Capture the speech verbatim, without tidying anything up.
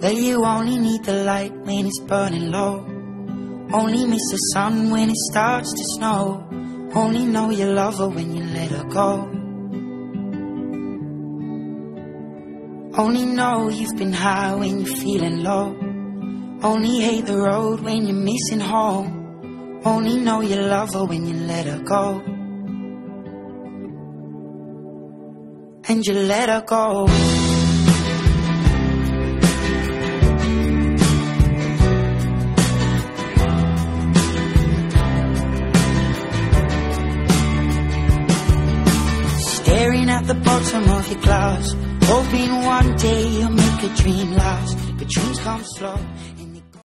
Well, you only need the light when it's burning low. Only miss the sun when it starts to snow. Only know you love her when you let her go. Only know you've been high when you're feeling low. Only hate the road when you're missing home. Only know you love her when you let her go. And you let her go. Staring at the bottom of your glass, hoping one day you'll make a dream last. But dreams come slow.